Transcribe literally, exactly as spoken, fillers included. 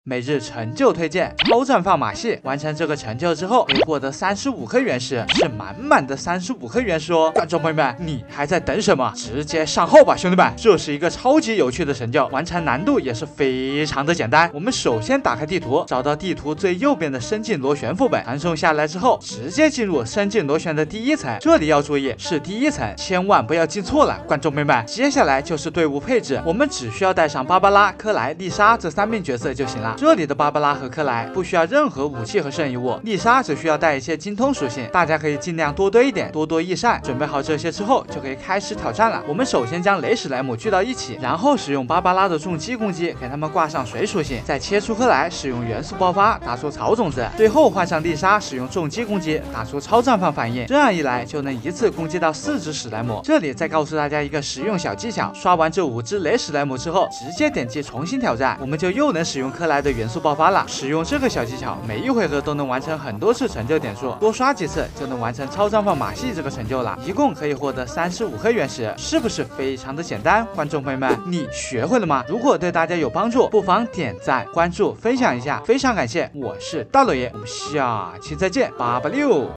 每日成就推荐：超绽放马戏。完成这个成就之后，可以获得三十五颗原石，是满满的三十五颗原石哦！观众朋友们，你还在等什么？直接上号吧，兄弟们！这是一个超级有趣的成就，完成难度也是非常的简单。我们首先打开地图，找到地图最右边的深进螺旋副本，传送下来之后，直接进入深进螺旋的第一层。这里要注意，是第一层，千万不要进错了，观众朋友们。接下来就是队伍配置，我们只需要带上芭芭拉、克莱、丽莎这三名角色就行了。这里的芭芭拉和克莱不需要任何武器和圣遗物，丽莎只需要带一些精通属性，大家可以尽量多堆一点，多多益善。准备好这些之后，就可以开始挑战了。我们首先将雷史莱姆聚到一起，然后使用芭芭拉的重击攻击，给他们挂上水属性，再切出克莱，使用元素爆发打出草种子，最后换上丽莎，使用重击攻击打出超绽放反应。这样一来就能一次攻击到四只史莱姆。这里再告诉大家一个实用小技巧，刷完这五只雷史莱姆之后，直接点击重新挑战，我们就又能使用克莱的元素爆发了。使用这个小技巧，每一回合都能完成很多次成就点数，多刷几次就能完成超绽放马戏这个成就了。一共可以获得三十五颗原石，是不是非常的简单？观众朋友们，你学会了吗？如果对大家有帮助，不妨点赞、关注、分享一下，非常感谢。我是大老爷，我们下期再见，八八六。